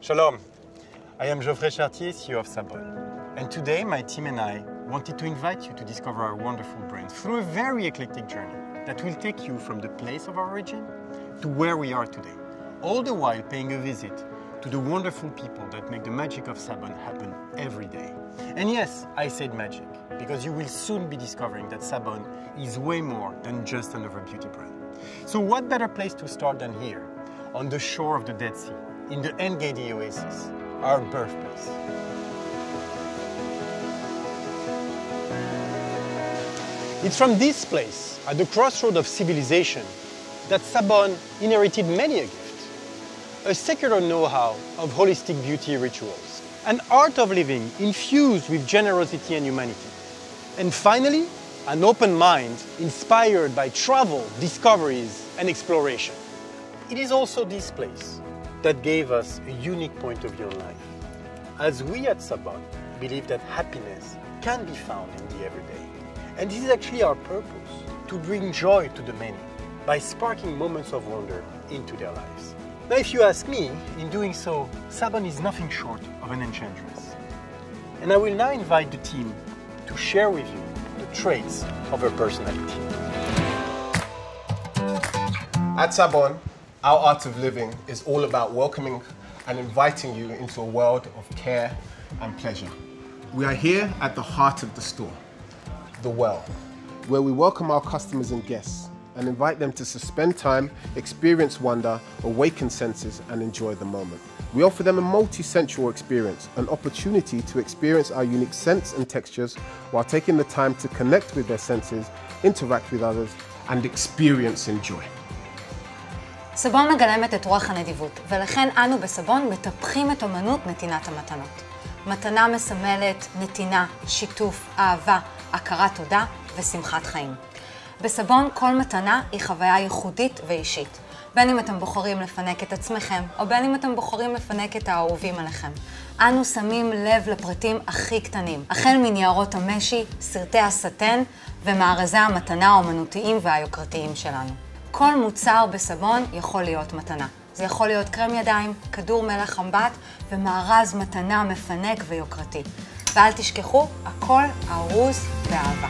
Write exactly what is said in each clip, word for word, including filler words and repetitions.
Shalom, I am Geoffrey Chartier, C E O of Sabon. And today my team and I wanted to invite you to discover our wonderful brand through a very eclectic journey that will take you from the place of our origin to where we are today, all the while paying a visit to the wonderful people that make the magic of Sabon happen every day. And yes, I said magic, because you will soon be discovering that Sabon is way more than just another beauty brand. So what better place to start than here, on the shore of the Dead Sea, in the En-Gedi Oasis, our birthplace. It's from this place, at the crossroad of civilization, that Sabon inherited many a gift. A secular know-how of holistic beauty rituals, an art of living infused with generosity and humanity. And finally, an open mind inspired by travel, discoveries, and exploration. It is also this place that gave us a unique point of view in life, as we at Sabon believe that happiness can be found in the everyday. And this is actually our purpose, to bring joy to the many by sparking moments of wonder into their lives. Now, if you ask me, in doing so, Sabon is nothing short of an enchantress. And I will now invite the team to share with you the traits of her personality. At Sabon, our art of living is all about welcoming and inviting you into a world of care and pleasure. We are here at the heart of the store, The Well, where we welcome our customers and guests and invite them to spend time, experience wonder, awaken senses, and enjoy the moment. We offer them a multi-sensual experience, an opportunity to experience our unique scents and textures while taking the time to connect with their senses, interact with others, and experience and joy. סבון מגלמת את רוח הנדיבות, ולכן אנו בסבון מטפחים את אומנות נתינת המתנות. מתנה מסמלת נתינה, שיתוף, אהבה, הכרת תודה ושמחת חיים. בסבון כל מתנה היא חוויה ייחודית ואישית. בין אם אתם בוחרים לפנק את עצמכם, או בין אם אתם בוחרים לפנק את האהובים עליכם. אנו שמים לב לפרטים הכי קטנים, החל מניירות המשי, סרטי הסטן ומארזי המתנה האומנותיים והיוקרתיים שלנו. כל מוצר בסבון יכול להיות מתנה. זה יכול להיות קרם ידיים, כדור מלח אמבט ומארז מתנה מפנק ויוקרתי. ואל תשכחו, הכל ארוז באהבה.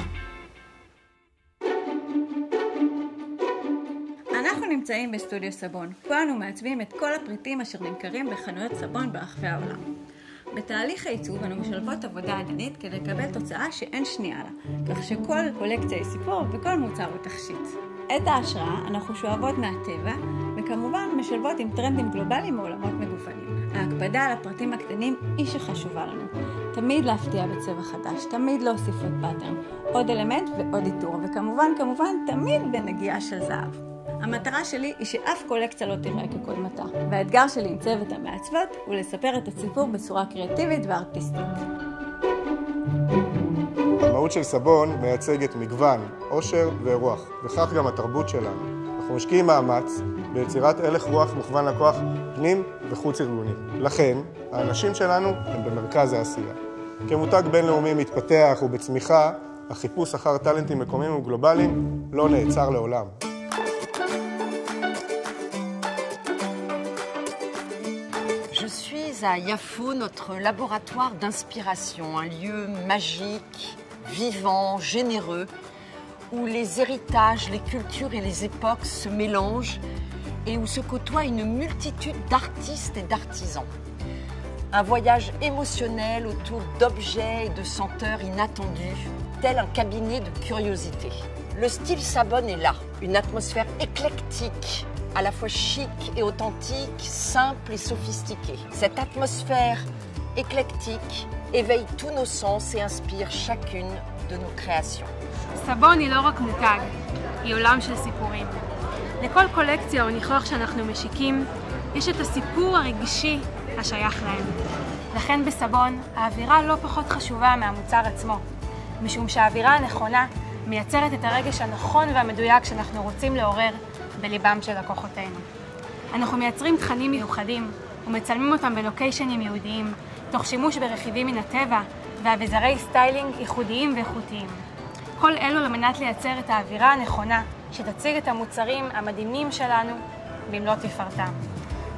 אנחנו נמצאים בסטודיו סבון. פה אנו מעצבים את כל הפריטים אשר נמכרים בחנויות סבון ברחבי העולם. בתהליך העיצוב אנו משלבות עבודה עדנית כדי לקבל תוצאה שאין שנייה לה, כך שכל קולקציה היא סיפור וכל מוצר הוא תכשיט. את ההשראה אנחנו שואבות מהטבע, וכמובן משלבות עם טרנדים גלובליים מעולמות מגוונים. ההקפדה על הפרטים הקטנים היא שחשובה לנו. תמיד להפתיע בצבע חדש, תמיד להוסיף עוד פאטרן, עוד אלמנט ועוד איתור, וכמובן, כמובן, תמיד בנגיעה של זהב. המטרה שלי היא שאף קולקציה לא תראה כקודמתה, והאתגר שלי עם צוות המעצבות הוא לספר את הסיפור בצורה קריאטיבית וארטיסטית. המהות של סבון מייצגת מגוון, עושר ורוח, וכך גם התרבות שלנו. אנחנו משקיעים מאמץ ביצירת הלך רוח מוכוון לקוח פנים וחוץ ארגוני. לכן, האנשים שלנו הם במרכז העשייה. כמותג בינלאומי מתפתח ובצמיחה, החיפוש אחר טלנטים מקומיים וגלובליים לא נעצר לעולם. Je suis à Yafo, notre laboratoire d'inspiration, un lieu magique, vivant, généreux, où les héritages, les cultures et les époques se mélangent et où se côtoient une multitude d'artistes et d'artisans. Un voyage émotionnel autour d'objets et de senteurs inattendus, tel un cabinet de curiosité. Le style Sabon est là, une atmosphère éclectique, à la fois chic et authentique, simple et sophistiquée. Cette atmosphère éclectique éveille tous nos sens et inspire chacune de nos créations. סבון היא לא רק מותג, היא עולם של סיפורים. לכל קולקציה או ניחוח שאנחנו משיקים, יש את הסיפור הרגשי השייך להם. לכן בסבון, האווירה לא פחות חשובה מהמוצר עצמו, משום שהאווירה הנכונה מייצרת את הרגש הנכון והמדויק שאנחנו רוצים לעורר בליבם של לקוחותינו. אנחנו מייצרים תכנים מיוחדים ומצלמים אותם בלוקיישנים ייעודיים, תוך שימוש ברכיבים מן הטבע ואביזרי סטיילינג ייחודיים ואיכותיים. כל אלו למנת לייצר את האווירה הנכונה שתציג את המוצרים המדהימים שלנו במלוא תפארתם.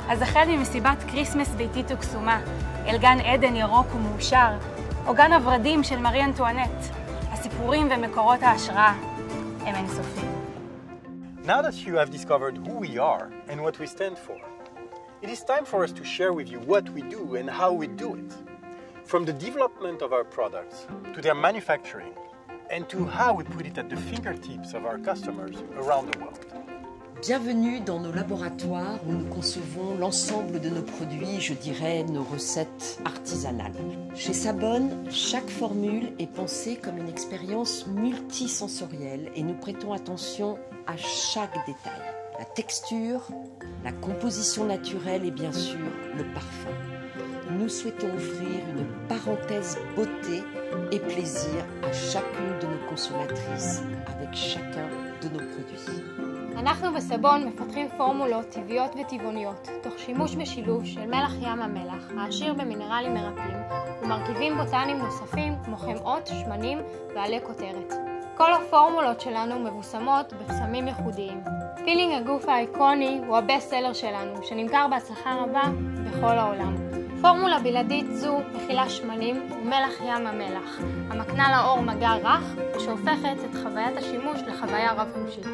אז החל ממסיבת קריסמס ביתית וקסומה, אל גן עדן ירוק ומאושר, או גן הורדים של מארי אנטואנט, הסיפורים ומקורות ההשראה הם אינסופיים. Now that you have discovered who we are and what we stand for, it is time for us to share with you what we do and how we do it. From the development of our products to their manufacturing and to how we put it at the fingertips of our customers around the world. Bienvenue dans nos laboratoires où nous concevons l'ensemble de nos produits, je dirais nos recettes artisanales. Chez Sabonne, chaque formule est pensée comme une expérience multisensorielle et nous prêtons attention à chaque détail. La texture, la composition naturelle et bien sûr le parfum. Nous souhaitons offrir une parenthèse beauté et plaisir à chacune de nos consommatrices avec chacun de nos produits. אנחנו בסבון מפתחים פורמולות טבעיות וטבעוניות, תוך שימוש בשילוב של מלח ים המלח, העשיר במינרלים מרפאים, ומרכיבים בוטניים נוספים כמו חמאות, שמנים ועלי כותרת. כל הפורמולות שלנו מבוסמות בפסמים ייחודיים. פילינג הגוף האיקוני הוא הבסט סלר שלנו, שנמכר בהצלחה רבה בכל העולם. פורמולה בלעדית זו מכילה שמנים ומלח ים המלח, המקנה לאור מגע רך, שהופכת את חוויית השימוש לחוויה רב-חושית.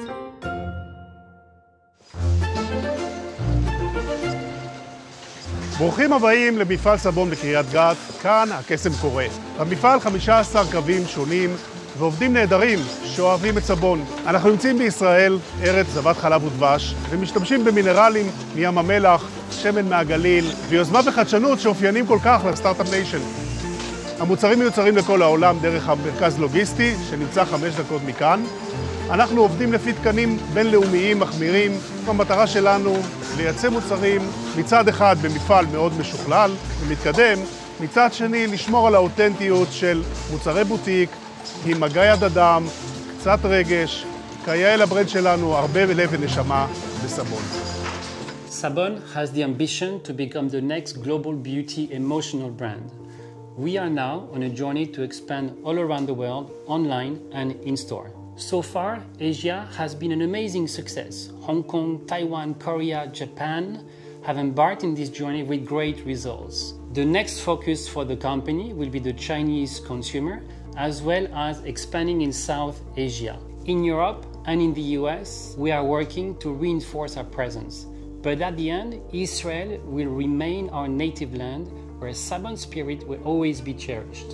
ברוכים הבאים למפעל סבון בקריית גת, כאן הקסם קורה. במפעל חמישה עשר קווים שונים ועובדים נהדרים שאוהבים את סבון. אנחנו נמצאים בישראל, ארץ זבת חלב ודבש, ומשתמשים במינרלים מים המלח, שמן מהגליל, ויוזמה וחדשנות שאופיינים כל כך לסטארט-אפ ניישן. המוצרים מיוצרים לכל העולם דרך המרכז לוגיסטי, שנמצא חמש דקות מכאן. אנחנו עובדים לפי תקנים בינלאומיים מחמירים. המטרה שלנו לייצא מוצרים מצד אחד במפעל מאוד משוכלל ומתקדם, מצד שני לשמור על האותנטיות של מוצרי בוטיק עם מגע יד אדם, קצת רגש, כיאה לברנד שלנו הרבה לב ונשמה בסבון. Sabon has the ambition to become the next global beauty emotional brand. We are now on a journey to expand all around the world, online and in-store. So far, Asia has been an amazing success. Hong Kong, Taiwan, Korea, Japan have embarked in this journey with great results. The next focus for the company will be the Chinese consumer, as well as expanding in South Asia. In Europe and in the U S, we are working to reinforce our presence. But at the end, Israel will remain our native land, where Sabon spirit will always be cherished.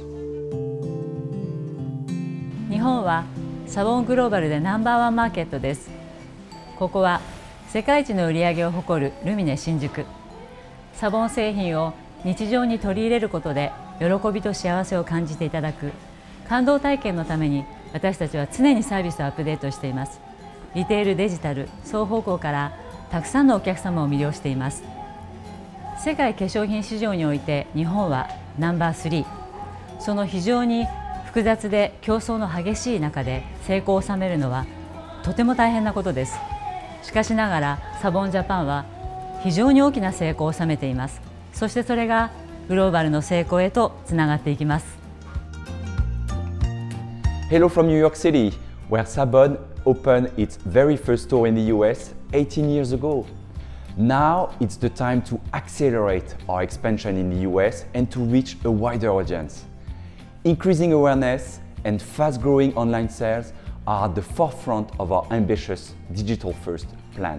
日本はサボングローバルでナンバーワンマーケットです。ここは世界一の売り上げを誇るルミネ新宿。サボン製品を日常に取り入れることで喜びと幸せを感じていただく感動体験のために、私たちは常にサービスをアップデートしています。リテール、デジタル双方向からたくさんのお客様を魅了しています。世界化粧品市場において日本はナンバースリー。その非常に複雑で競争の激しい中で成功を収めるのはとても大変なことです。しかしながらサボンジャパンは非常に大きな成功を収めています。そしてそれがグローバルの成功へとつながっていきます。 Hello from New York City, where Sabon opened its very first store in the U S eighteen years ago. Now it's the time to accelerate our expansion in the U S and to reach a wider audience. Increasing awareness and fast-growing online sales are at the forefront of our ambitious digital-first plan.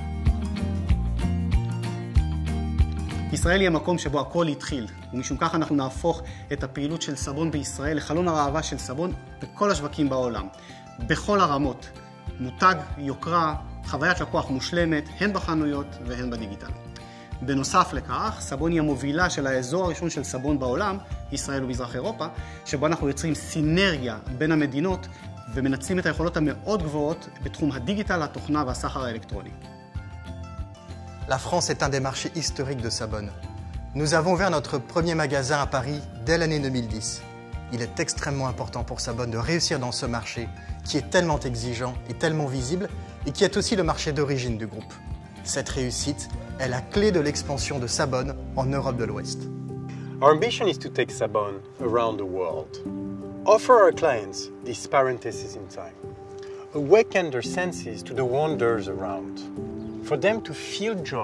ישראל היא המקום שבו הכל התחיל, ומשום כך אנחנו נהפוך את הפעילות של סבון בישראל לחלון הראווה של סבון בכל השווקים בעולם, בכל הרמות, מותג, יוקרה, חוויית לקוח מושלמת, הן בחנויות והן בדיגיטל. בנוסף לכך, סבון היא המובילה של האזור הראשון של סבון בעולם, ישראל ומזרח אירופה, שבו אנחנו יוצרים סינרגיה בין המדינות ומנצלים את היכולות המאוד גבוהות בתחום הדיגיטל, התוכנה והסחר האלקטרוני. La France est un des marchés historiques de Sabonne. Nous avons ouvert notre premier magasin à Paris dès l'année deux mille dix. Il est extrêmement important pour Sabonne de réussir dans ce marché qui est tellement exigeant et tellement visible et qui est aussi le marché d'origine du groupe. Cette réussite est la clé de l'expansion de Sabonne en Europe de l'Ouest. Our ambition is to take Sabon around the world, offer our clients this parenthesis in time, awaken their senses to the wonders around, for them to feel joy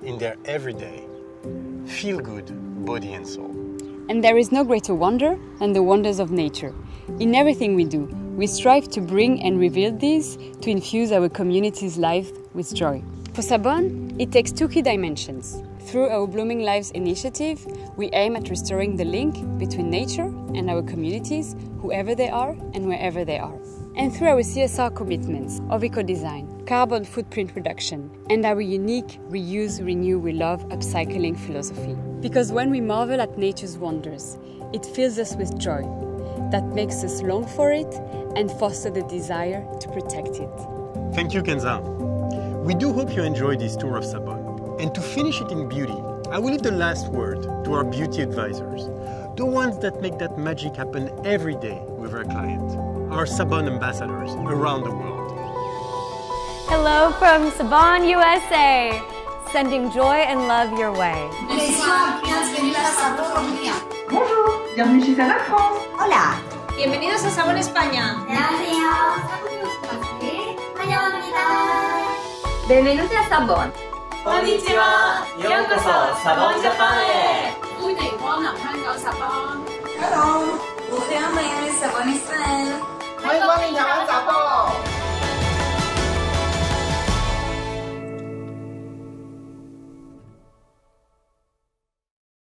in their everyday, feel-good body and soul. And there is no greater wonder than the wonders of nature. In everything we do, we strive to bring and reveal these to infuse our community's life with joy. For Sabon, it takes two key dimensions. Through our Blooming Lives initiative, we aim at restoring the link between nature and our communities, whoever they are and wherever they are. And through our C S R commitments of eco-design, carbon footprint reduction, and our unique reuse, renew, relove, upcycling philosophy. Because when we marvel at nature's wonders, it fills us with joy that makes us long for it and foster the desire to protect it. Thank you, Kenza. We do hope you enjoyed this tour of Sabon. And to finish it in beauty, I will leave the last word to our beauty advisors, the ones that make that magic happen every day with our client, our Sabon ambassadors around the world. Hello from Sabon, U S A, sending joy and love your way. Bonjour, bienvenue chez Sabon France. Hola. Bienvenidos a Sabon España. Benvenuti a Sabon. Konnichiwa. Yokoso Sabon Japanへ. Hello. Miami Sabon Israel. 欢迎光临台湾